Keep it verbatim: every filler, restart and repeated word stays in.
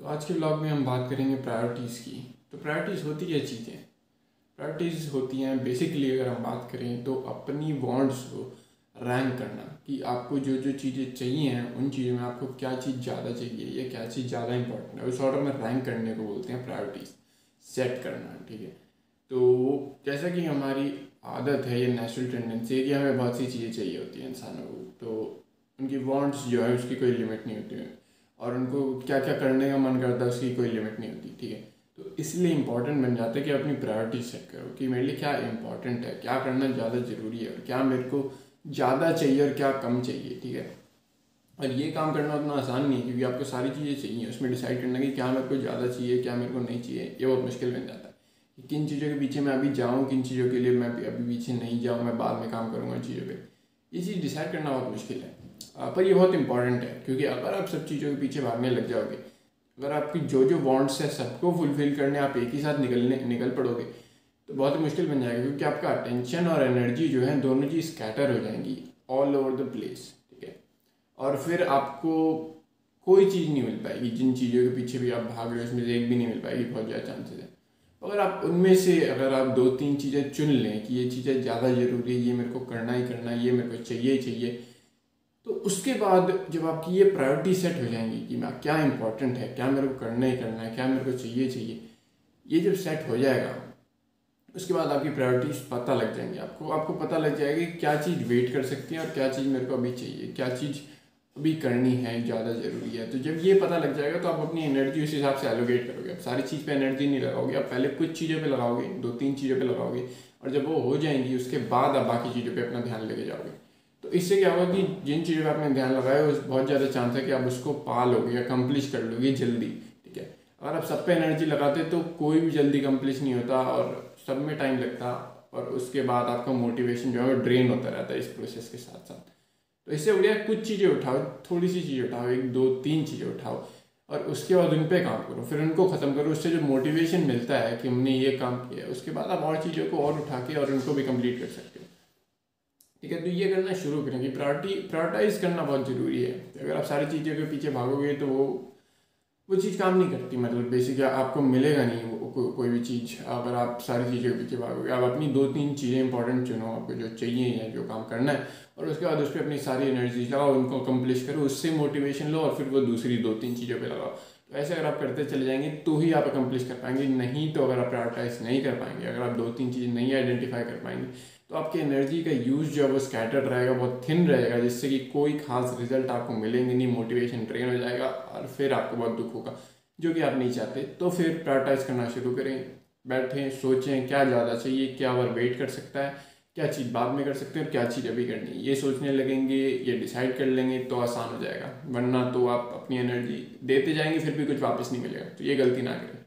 तो आज के ब्लॉग में हम बात करेंगे प्रायोरिटीज़ की। तो प्रायोरिटीज़ होती क्या चीज़ें? प्रायोरिटीज़ होती हैं बेसिकली, अगर हम बात करें तो अपनी वांट्स को रैंक करना कि आपको जो जो चीज़ें चाहिए हैं उन चीज़ों में आपको क्या चीज़ ज़्यादा चाहिए या क्या चीज़ ज़्यादा इंपॉर्टेंट है, उस ऑर्डर में रैंक करने को बोलते हैं प्रायोरिटीज़ सेट करना। ठीक है, तो जैसा कि हमारी आदत है, ये नेचुरल टेंडेंसी है कि हमें बहुत सी चीज़ें चाहिए होती हैं इंसानों को। तो उनकी वांट्स जो है उसकी कोई लिमिट नहीं होती है और उनको क्या क्या करने का मन करता है उसकी कोई लिमिट नहीं होती। ठीक है, तो इसलिए इम्पॉर्टेंट बन जाता है कि अपनी प्रायोरिटी सेट करो कि मेरे लिए क्या इंपॉर्टेंट है, क्या करना ज़्यादा ज़रूरी है और क्या मेरे को ज़्यादा चाहिए और क्या कम चाहिए। ठीक है, और ये काम करना उतना आसान नहीं है क्योंकि आपको सारी चीज़ें चाहिए, उसमें डिसाइड करना कि क्या मेरे को ज़्यादा चाहिए, क्या मेरे को नहीं चाहिए, ये बहुत मुश्किल बन जाता है कि किन चीज़ों के पीछे मैं अभी जाऊँ, किन चीज़ों के लिए मैं अभी पीछे नहीं जाऊँ, मैं बाद में काम करूँगा इन चीज़ों पर। ये चीज़ डिसाइड करना बहुत मुश्किल है, पर ये बहुत इंपॉर्टेंट है क्योंकि अगर आप सब चीज़ों के पीछे भागने लग जाओगे, अगर आपकी जो जो वांट्स है सबको फुलफिल करने आप एक ही साथ निकलने निकल पड़ोगे तो बहुत ही मुश्किल बन जाएगा क्योंकि आपका अटेंशन और एनर्जी जो है दोनों चीज़ स्कैटर हो जाएंगी ऑल ओवर द प्लेस। ठीक है, और फिर आपको कोई चीज़ नहीं मिल पाएगी, जिन चीज़ों के पीछे भी आप भाग रहे हो उसमें से एक भी नहीं मिल पाएगी, बहुत ज़्यादा चांसेस है। अगर आप उनमें से अगर आप दो तीन चीज़ें चुन लें कि ये चीज़ें ज़्यादा ज़रूरी है, ये मेरे को करना ही करना है, ये मेरे को चाहिए ही चाहिए, तो उसके बाद जब आपकी ये प्रायोरिटी सेट हो जाएंगी कि मैं क्या इंपॉर्टेंट है, क्या मेरे को करना ही करना है, क्या मेरे को चाहिए चाहिए, ये जब सेट हो जाएगा उसके बाद आपकी प्रायोरिटीज पता लग जाएंगी। आपको आपको पता लग जाएगी क्या चीज़ वेट कर सकती है और क्या चीज़ मेरे को अभी चाहिए, क्या चीज़ अभी करनी है, ज़्यादा ज़रूरी है। तो जब ये पता लग जाएगा तो आप अपनी एनर्जी उस हिसाब से एलोकेट करोगे। आप सारी चीज़ पे एनर्जी नहीं लगाओगे, आप पहले कुछ चीज़ों पे लगाओगे, दो तीन चीज़ों पे लगाओगे और जब वो हो जाएंगी उसके बाद आप बाकी चीज़ों पे अपना ध्यान लेके जाओगे। तो इससे क्या होगा कि जिन चीज़ों पे आपने ध्यान लगाया उस बहुत ज़्यादा चांस है कि आप उसको पा लोगे या कंप्लीट कर लोगे जल्दी। ठीक है, अगर आप सब पे एनर्जी लगाते तो कोई भी जल्दी कंप्लीट नहीं होता और सब में टाइम लगता और उसके बाद आपका मोटिवेशन जो है वो ड्रेन होता रहता है इस प्रोसेस के साथ साथ। तो इससे बढ़िया कुछ चीज़ें उठाओ, थोड़ी सी चीज़ें उठाओ, एक दो तीन चीज़ें उठाओ और उसके बाद उन पर काम करो, फिर उनको ख़त्म करो। उससे जो मोटिवेशन मिलता है कि हमने ये काम किया, उसके बाद आप और चीज़ों को और उठा के और उनको भी कंप्लीट कर सकते हो। ठीक है, तो ये करना शुरू करें कि प्रायोरिटी प्रायोरिटाइज करना बहुत ज़रूरी है। अगर आप सारी चीज़ों के पीछे भागोगे तो वो वो चीज़ काम नहीं करती, मतलब बेसिकली आपको मिलेगा नहीं वो को, कोई भी चीज़ अगर आप सारी चीज़ों के पीछे भागोगे। आप अपनी दो तीन चीज़ें इंपॉर्टेंट चुनो, आपको जो चाहिए या जो काम करना है, और उसके बाद उस पर अपनी सारी एनर्जी लगाओ, उनको अकम्प्लिश करो, उससे मोटिवेशन लो और फिर वो दूसरी दो तीन चीज़ों पे लगाओ। तो ऐसे अगर आप करते चले जाएंगे तो ही आप अकम्प्लिश कर पाएंगे, नहीं तो अगर आप प्रायोरिटाइज नहीं कर पाएंगे, अगर आप दो तीन चीज़ें नहीं आइडेंटिफाई कर पाएंगे तो आपकी एनर्जी का यूज़ जो है वो स्कैटर्ड रहेगा, बहुत थिन रहेगा, जिससे कि कोई खास रिजल्ट आपको मिलेंगे नहीं, मोटिवेशन ड्रेन हो जाएगा और फिर आपको बहुत दुख होगा जो कि आप नहीं चाहते। तो फिर प्रायोरिटाइज करना शुरू करें, बैठें, सोचें क्या ज़्यादा चाहिए, क्या और वेट कर सकता है, क्या चीज़ बाद में कर सकते हैं और क्या चीज़ अभी करनी है। ये सोचने लगेंगे, ये डिसाइड कर लेंगे तो आसान हो जाएगा, वरना तो आप अपनी एनर्जी देते जाएंगे फिर भी कुछ वापस नहीं मिलेगा। तो ये गलती ना करें।